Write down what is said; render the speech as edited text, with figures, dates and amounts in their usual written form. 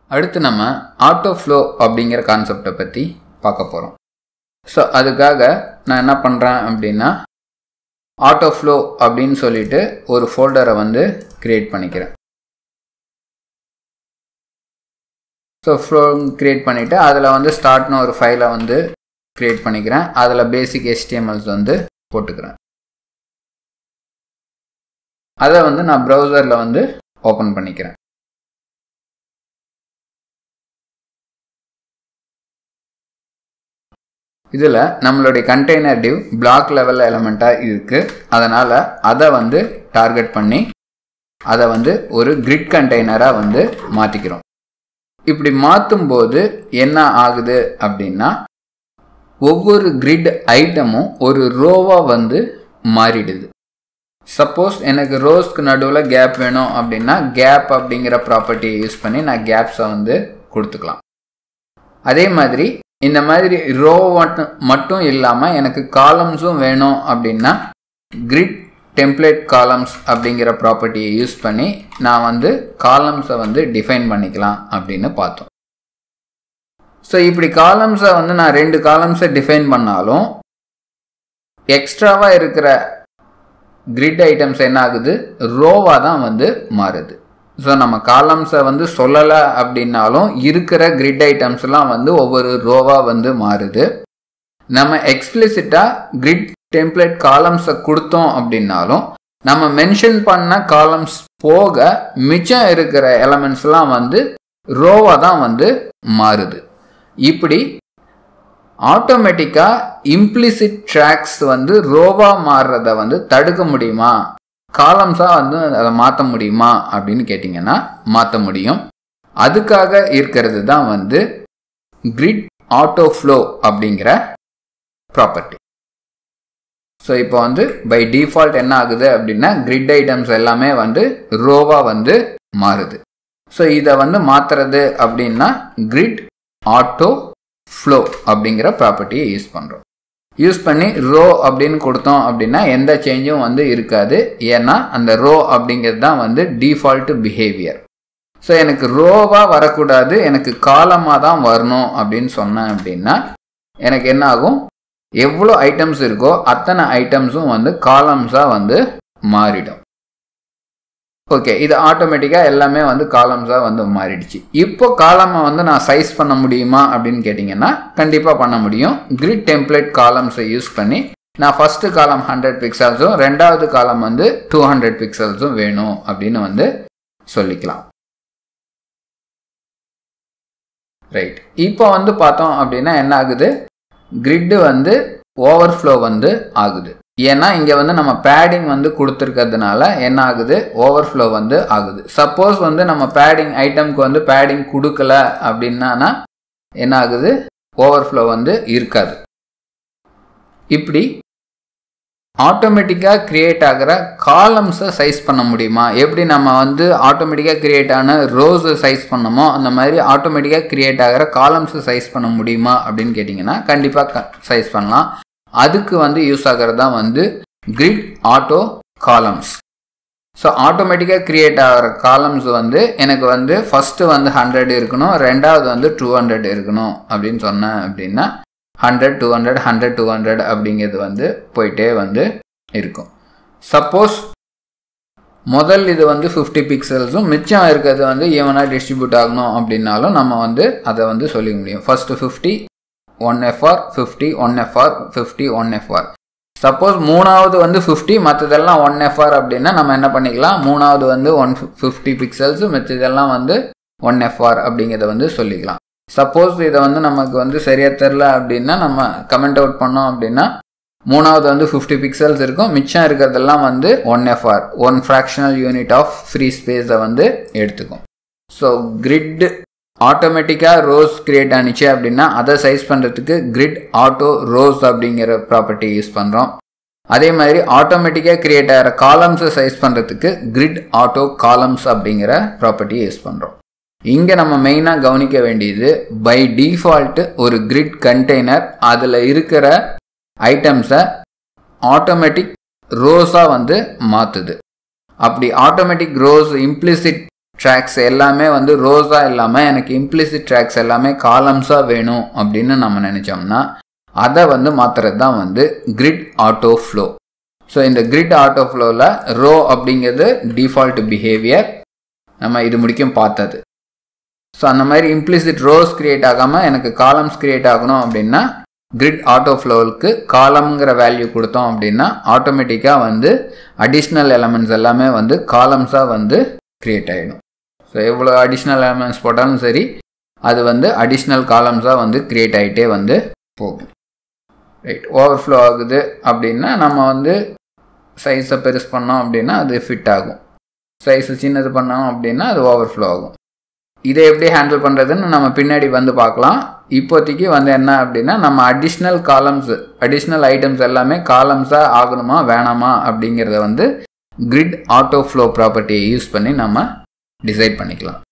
அடுத்து நம்ம auto flow அப்படிங்கிற கான்செப்டை பற்றி பார்க்க போகிறோம். ஸோ அதுக்காக நான் என்ன பண்ணுறேன் அப்படின்னா ஆட்டோ ஃப்ளோ அப்படின்னு சொல்லிட்டு ஒரு ஃபோல்டரை வந்து கிரியேட் பண்ணிக்கிறேன். ஸோ ஃப்ளோ கிரியேட் பண்ணிவிட்டு அதில் வந்து ஸ்டார்ட்னு ஒரு ஃபைலை வந்து கிரியேட் பண்ணிக்கிறேன். அதில் பேசிக் HTMLs வந்து போட்டுக்கிறேன். அதை வந்து நான் ப்ரௌசரில் வந்து ஓப்பன் பண்ணிக்கிறேன். இதில் நம்மளுடைய கண்டெய்னர் டிவ் பிளாக் லெவல் எலமெண்ட்டாக இருக்குது. அதனால் அதை வந்து டார்கெட் பண்ணி அதை வந்து ஒரு கிரிட் கண்டெய்னராக வந்து மாற்றிக்கிறோம். இப்படி மாற்றும்போது என்ன ஆகுது அப்படின்னா ஒவ்வொரு கிரிட் ஐட்டமும் ஒரு ரோவாக வந்து மாறிடுது. சப்போஸ் எனக்கு ரோஸ்க்கு நடுவில் கேப் வேணும் அப்படின்னா கேப் அப்படிங்கிற ப்ராப்பர்ட்டியை யூஸ் பண்ணி நான் கேப்ஸை வந்து கொடுத்துக்கலாம். அதே மாதிரி இந்த மாதிரி ரோ மட்டும் இல்லாமல் எனக்கு காலம்ஸும் வேணும் அப்படின்னா கிரிட் டெம்ப்ளேட் காலம்ஸ் அப்படிங்கிற ப்ராப்பர்ட்டியை யூஸ் பண்ணி நான் வந்து காலம்ஸை வந்து டிஃபைன் பண்ணிக்கலாம் அப்படின்னு பார்த்தோம். ஸோ இப்படி காலம்ஸை வந்து நான் 2 காலம்ஸை டிஃபைன் பண்ணாலும் எக்ஸ்ட்ராவாக இருக்கிற கிரிட் ஐட்டம்ஸ் என்ன ஆகுது, ரோவாக தான் வந்து மாறுது. ஸோ நம்ம காலம்ஸை வந்து சொல்லலை அப்படின்னாலும் இருக்கிற கிரிட் ஐட்டம்ஸ்லாம் வந்து ஒவ்வொரு ரோவாக வந்து மாறுது. நம்ம எக்ஸ்பிளிசிட்டாக கிரிட் டெம்ப்ளேட் காலம்ஸை கொடுத்தோம் அப்படின்னாலும் நம்ம மென்ஷன் பண்ண காலம்ஸ் போக மிச்சம் இருக்கிற எலமெண்ட்ஸ்லாம் வந்து ரோவாக தான் வந்து மாறுது. இப்படி ஆட்டோமேட்டிக்காக இம்ப்ளிசிட் ட்ராக்ஸ் வந்து ரோவாக மாறுறத வந்து தடுக்க முடியுமா, காலம்ஸாக வந்து அதை மாற்ற முடியுமா அப்படின்னு கேட்டிங்கன்னா மாற்ற முடியும். அதுக்காக இருக்கிறது தான் வந்து கிரிட் ஆட்டோ ஃப்ளோ அப்படிங்கிற ப்ராப்பர்ட்டி. ஸோ இப்போ வந்து பை டிஃபால்ட் என்ன ஆகுது அப்படின்னா கிரிட் ஐட்டம்ஸ் எல்லாமே வந்து ரோவாக வந்து மாறுது. ஸோ இதை வந்து மாற்றுறது அப்படின்னா கிரிட் ஆட்டோ ஃப்ளோ அப்படிங்கிற ப்ராப்பர்ட்டியை யூஸ் பண்ணுறோம். யூஸ் பண்ணி ரோ அப்படின்னு கொடுத்தோம் அப்படின்னா எந்த சேஞ்சும் வந்து இருக்காது. ஏன்னா அந்த ரோ அப்படிங்கிறது தான் வந்து டிஃபால்ட் பிஹேவியர். ஸோ எனக்கு ரோவாக வரக்கூடாது, எனக்கு காலமாக தான் வரணும் அப்படின்னு சொன்னேன் அப்படின்னா எனக்கு என்ன ஆகும், எவ்வளோ ஐட்டம்ஸ் இருக்கோ அத்தனை ஐட்டம்ஸும் வந்து காலம்ஸாக வந்து மாறிடும். ஓகே, இது ஆட்டோமேட்டிக்காக எல்லாமே வந்து காலம்ஸாக வந்து மாறிடுச்சு. இப்போ காலமை வந்து நான் சைஸ் பண்ண முடியுமா அப்படின்னு கேட்டிங்கன்னா கண்டிப்பாக பண்ண முடியும். கிரிட் டெம்ப்ளேட் காலம்ஸை யூஸ் பண்ணி நான் ஃபஸ்ட்டு காலம் 100 பிக்சல்ஸும் ரெண்டாவது காலம் வந்து 200 பிக்சல்ஸும் வேணும் அப்படின்னு வந்து சொல்லிக்கலாம். ரைட், இப்போ வந்து பார்த்தோம் அப்படின்னா என்ன ஆகுது, கிரிட்டு வந்து ஓவர்ஃப்ளோ வந்து ஆகுது. ஏன்னா இங்கே வந்து நம்ம பேடிங் வந்து கொடுத்துருக்கிறதுனால என்ன ஆகுது, ஓவர்ஃப்ளோ வந்து ஆகுது. சப்போஸ் வந்து நம்ம பேடிங் ஐட்டம்க்கு வந்து பேடிங் கொடுக்கல அப்படின்னா என்ன ஆகுது, ஓவர்ஃப்ளோ வந்து இருக்காது. இப்படி ஆட்டோமேட்டிக்காக கிரியேட் ஆகிற காலம்ஸை சைஸ் பண்ண முடியுமா, எப்படி நம்ம வந்து ஆட்டோமேட்டிக்காக கிரியேட் ஆன ரோஸை சைஸ் பண்ணமோ அந்த மாதிரி ஆட்டோமேட்டிக்காக கிரியேட் ஆகிற காலம்ஸை சைஸ் பண்ண முடியுமா அப்படின்னு கேட்டிங்கன்னா கண்டிப்பாக சைஸ் பண்ணலாம். அதுக்கு வந்து யூஸ் ஆகிறது தான் வந்து கிரிட் ஆட்டோ காலம்ஸ். ஸோ ஆட்டோமேட்டிக்காக கிரியேட் ஆகிற காலம்ஸ் வந்து எனக்கு வந்து ஃபஸ்ட்டு வந்து 100 இருக்கணும், ரெண்டாவது வந்து 200 இருக்கணும் அப்படின்னு சொன்னேன் அப்படின்னா 100 200 100 200 அப்படிங்கிறது வந்து போயிட்டே வந்து இருக்கும். சப்போஸ் முதல் இது வந்து 50 பிக்சல்ஸும் மிச்சம் இருக்கிறது வந்து ஈவனாக டிஸ்ட்ரிபியூட் ஆகணும் அப்படின்னாலும் நம்ம வந்து அதை வந்து சொல்லிக்க முடியும். First 50 1FR 50 1FR 50 1FR. Suppose மூணாவது வந்து 50 மற்றதெல்லாம் 1FR அப்படின்னா நம்ம என்ன பண்ணிக்கலாம், மூணாவது வந்து 150 பிக்சல்ஸு மிச்சதெல்லாம் வந்து 1FR அப்படிங்கிறத வந்து சொல்லிக்கலாம். சப்போஸ் இதை வந்து நமக்கு வந்து சரியாக தெரில அப்படின்னா நம்ம கமெண்ட் அவுட் பண்ணோம் அப்படின்னா மூணாவது வந்து 50 பிக்சல்ஸ் இருக்கும், மிச்சம் இருக்கிறதெல்லாம் வந்து 1FR 1 fractional unit of free ஸ்பேஸை வந்து எடுத்துக்கும். ஸோ கிரிட் ஆட்டோமேட்டிக்காக ரோஸ் கிரியேட் ஆனிச்சு அப்படின்னா அதை சைஸ் பண்ணுறதுக்கு கிரிட் ஆட்டோ ரோஸ் அப்படிங்கிற ப்ராப்பர்ட்டி யூஸ் பண்ணுறோம். அதே மாதிரி ஆட்டோமேட்டிக்காக கிரியேட் ஆகிற காலம்ஸை சைஸ் பண்ணுறதுக்கு கிரிட் ஆட்டோ காலம்ஸ் அப்படிங்கிற ப்ராப்பர்ட்டியை யூஸ் பண்ணுறோம். இங்கே நம்ம மெயினாக கவனிக்க வேண்டியது பை டிஃபால்ட்டு ஒரு கிரிட் கண்டெய்னர் அதில் இருக்கிற ஐட்டம்ஸை ஆட்டோமேட்டிக் ரோஸாக வந்து மாற்றுது. அப்படி ஆட்டோமேட்டிக் ரோஸ் இம்ப்ளிசிட் ட்ராக்ஸ் எல்லாமே வந்து ரோஸாக இல்லாமல் எனக்கு இம்ப்ளிசிட் ட்ராக்ஸ் எல்லாமே காலம்ஸாக வேணும் அப்படின்னு நம்ம நினச்சோம்னா அதை வந்து மாற்றுறது தான் வந்து கிரிட் ஆட்டோ ஃப்ளோ. ஸோ இந்த கிரிட் ஆட்டோ ஃப்ளோவில் ரோ அப்படிங்கிறது டிஃபால்ட் பிஹேவியர் நம்ம இது முடிக்கும் பார்த்தது. ஸோ அந்த மாதிரி இம்ப்ளிசிட் ரோஸ் க்ரியேட் ஆகாமல் எனக்கு காலம்ஸ் க்ரியேட் ஆகணும் அப்படின்னா கிரிட் ஆட்டோ ஃப்ளோவுக்கு காலம்ங்கிற வேல்யூ கொடுத்தோம் அப்படின்னா ஆட்டோமேட்டிக்காக வந்து அடிஷ்னல் எலமெண்ட்ஸ் எல்லாமே வந்து காலம்ஸாக வந்து க்ரியேட் ஆகிடும். ஸோ எவ்வளோ அடிஷ்னல் எலமெண்ட்ஸ் போட்டாலும் சரி அது வந்து அடிஷ்னல் காலம்ஸாக வந்து க்ரியேட் ஆகிட்டே வந்து போகும். ரைட், ஓவர்ஃப்ளோ ஆகுது அப்படின்னா நம்ம வந்து சைஸை பெருசு பண்ணோம் அப்படின்னா அது ஃபிட் ஆகும், சைஸை சின்னது பண்ணோம் அப்படின்னா அது ஓவர்ஃப்ளோ ஆகும். இதை எப்படி ஹேண்டில் பண்ணுறதுன்னு நம்ம பின்னாடி வந்து பார்க்கலாம். இப்போதைக்கு வந்து என்ன அப்படின்னா நம்ம அடிஷ்னல் ஐட்டம்ஸ் எல்லாமே காலம்ஸாக ஆகணுமா வேணாமா அப்படிங்கிறத வந்து கிரிட் ஆட்டோ ஃப்ளோ ப்ராப்பர்ட்டியை யூஸ் பண்ணி நம்ம டிசைட் பண்ணிக்கலாம்.